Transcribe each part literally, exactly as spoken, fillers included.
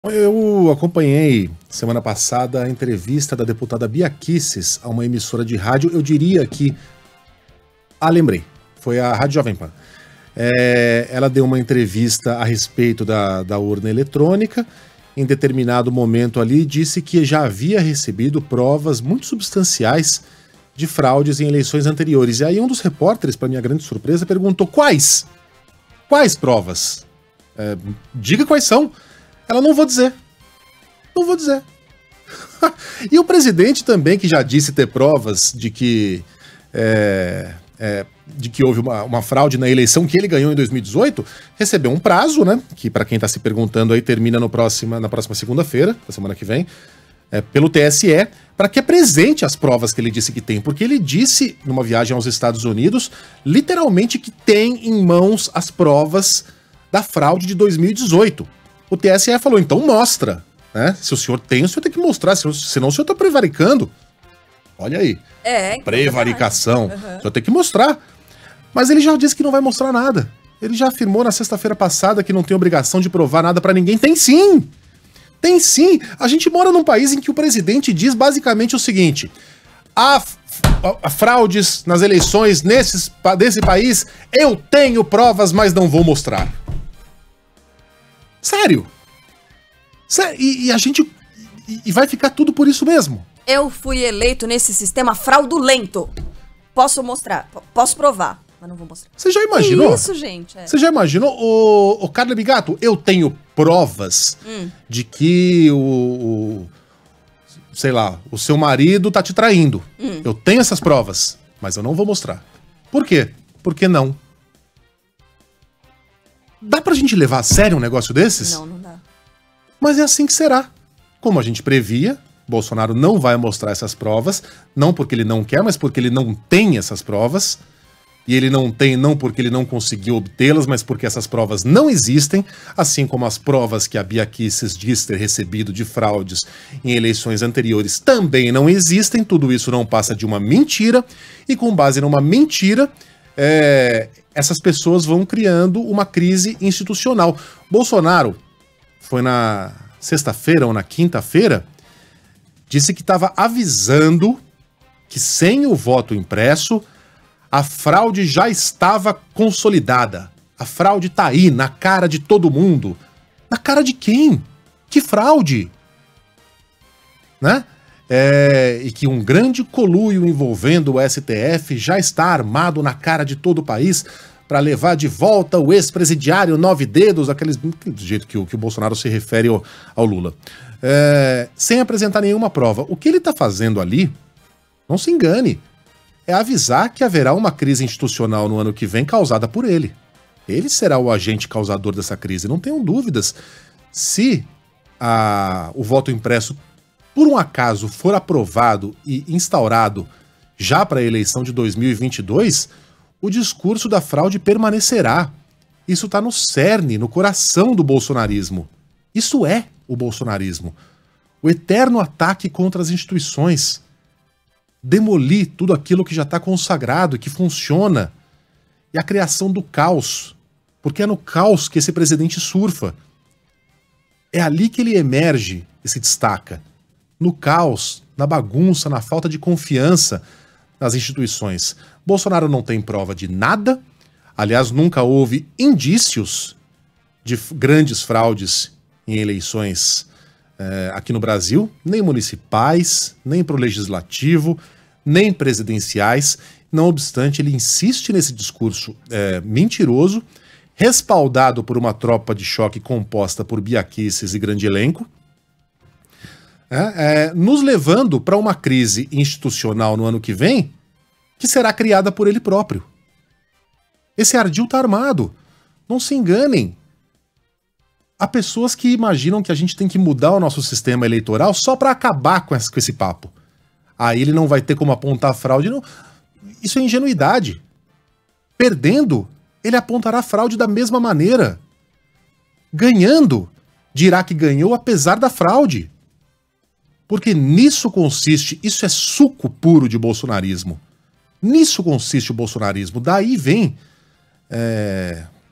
Eu acompanhei semana passada a entrevista da deputada Bia Kicis a uma emissora de rádio, eu diria que... Ah, lembrei, foi a Rádio Jovem Pan. É, ela deu uma entrevista a respeito da, da urna eletrônica. Em determinado momento ali, disse que já havia recebido provas muito substanciais de fraudes em eleições anteriores. E aí um dos repórteres, para minha grande surpresa, perguntou quais? Quais provas? É, diga quais são. Ela, não vou dizer. Não vou dizer. E o presidente também, que já disse ter provas de que, é, é, de que houve uma, uma fraude na eleição que ele ganhou em dois mil e dezoito, recebeu um prazo, né? Que, para quem está se perguntando aí, termina no próxima, na próxima segunda-feira, da semana que vem, é, pelo T S E, para que apresente as provas que ele disse que tem. Porque ele disse, numa viagem aos Estados Unidos, literalmente que tem em mãos as provas da fraude de dois mil e dezoito. O T S E falou, então mostra, né? Se o senhor tem, o senhor tem que mostrar, senão o senhor tá prevaricando. Olha aí. É, então prevaricação. Uhum. O senhor tem que mostrar. Mas ele já disse que não vai mostrar nada. Ele já afirmou na sexta-feira passada que não tem obrigação de provar nada pra ninguém. Tem sim! Tem sim! A gente mora num país em que o presidente diz basicamente o seguinte: há, há fraudes nas eleições nesses, desse país, eu tenho provas, mas não vou mostrar. Sério. Sério. E, e a gente... E, e vai ficar tudo por isso mesmo. Eu fui eleito nesse sistema fraudulento. Posso mostrar, posso provar, mas não vou mostrar. Você já imaginou? Que isso, gente? É. Você já imaginou? O, o Carla Bigato, eu tenho provas hum. de que o, o... sei lá, o seu marido tá te traindo. Hum. Eu tenho essas provas, mas eu não vou mostrar. Por quê? Porque não. Dá pra gente levar a sério um negócio desses? Não, não dá. Mas é assim que será. Como a gente previa, Bolsonaro não vai mostrar essas provas, não porque ele não quer, mas porque ele não tem essas provas. E ele não tem não porque ele não conseguiu obtê-las, mas porque essas provas não existem, assim como as provas que a Bia Kicis diz ter recebido de fraudes em eleições anteriores também não existem. Tudo isso não passa de uma mentira, e com base numa mentira... É, essas pessoas vão criando uma crise institucional. Bolsonaro foi na sexta-feira ou na quinta-feira, disse que estava avisando que sem o voto impresso, a fraude já estava consolidada. A fraude tá aí, na cara de todo mundo. Na cara de quem? Que fraude? Né? É, e que um grande coluio envolvendo o S T F já está armado na cara de todo o país para levar de volta o ex-presidiário Nove Dedos, aqueles, do jeito que o, que o Bolsonaro se refere ao, ao Lula, é, sem apresentar nenhuma prova. O que ele está fazendo ali, não se engane, é avisar que haverá uma crise institucional no ano que vem causada por ele. Ele será o agente causador dessa crise, não tenham dúvidas. Se a, o voto impresso por um acaso for aprovado e instaurado já para a eleição de dois mil e vinte e dois, o discurso da fraude permanecerá. Isso está no cerne, no coração do bolsonarismo. Isso é o bolsonarismo. O eterno ataque contra as instituições. Demolir tudo aquilo que já está consagrado e que funciona. E a criação do caos. Porque é no caos que esse presidente surfa. É ali que ele emerge e se destaca. No caos, na bagunça, na falta de confiança nas instituições. Bolsonaro não tem prova de nada. Aliás, nunca houve indícios de grandes fraudes em eleições eh, aqui no Brasil, nem municipais, nem para o legislativo, nem presidenciais. Não obstante, ele insiste nesse discurso eh, mentiroso, respaldado por uma tropa de choque composta por Bia Kicis e grande elenco, É, é, nos levando para uma crise institucional no ano que vem, que será criada por ele próprio. Esse ardil está armado. Não se enganem. Há pessoas que imaginam que a gente tem que mudar o nosso sistema eleitoral só para acabar com esse, com esse papo. Aí ele não vai ter como apontar fraude. Não. Isso é ingenuidade. Perdendo, ele apontará fraude da mesma maneira. Ganhando, dirá que ganhou apesar da fraude. Porque nisso consiste, isso é suco puro de bolsonarismo. Nisso consiste o bolsonarismo. Daí vem é,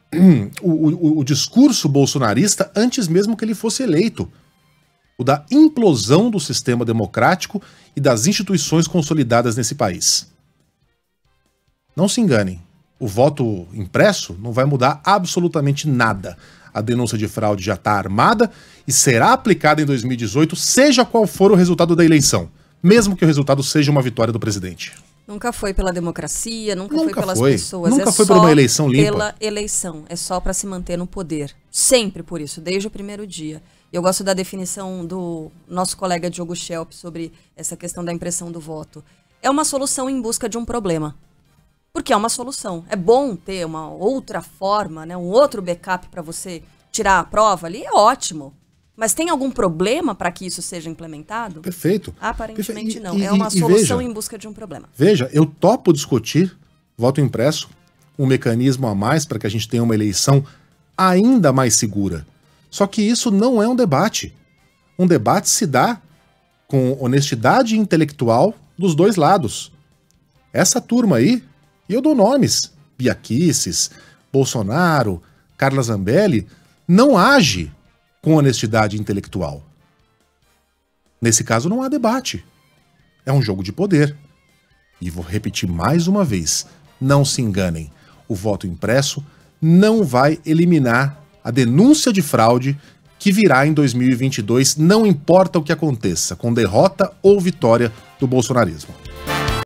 o, o, o discurso bolsonarista antes mesmo que ele fosse eleito. O da implosão do sistema democrático e das instituições consolidadas nesse país. Não se enganem, o voto impresso não vai mudar absolutamente nada. A denúncia de fraude já está armada e será aplicada em dois mil e dezoito, seja qual for o resultado da eleição, mesmo que o resultado seja uma vitória do presidente. Nunca foi pela democracia, nunca, nunca foi pelas foi. pessoas. Nunca é foi só por uma eleição limpa. Pela eleição, é só para se manter no poder. Sempre por isso, desde o primeiro dia. Eu gosto da definição do nosso colega Diogo Schelp sobre essa questão da impressão do voto. É uma solução em busca de um problema. Porque é uma solução. É bom ter uma outra forma, né, um outro backup para você tirar a prova ali, é ótimo. Mas tem algum problema para que isso seja implementado? Perfeito. Aparentemente Perfeito. não. E, é uma e, solução veja, em busca de um problema. Veja, eu topo discutir voto impresso, um mecanismo a mais para que a gente tenha uma eleição ainda mais segura. Só que isso não é um debate. Um debate se dá com honestidade intelectual dos dois lados. Essa turma aí, e eu dou nomes, Bia Kicis, Bolsonaro, Carla Zambelli, não age com honestidade intelectual. Nesse caso não há debate. É um jogo de poder. E vou repetir mais uma vez, não se enganem, o voto impresso não vai eliminar a denúncia de fraude que virá em dois mil e vinte e dois, não importa o que aconteça, com derrota ou vitória do bolsonarismo.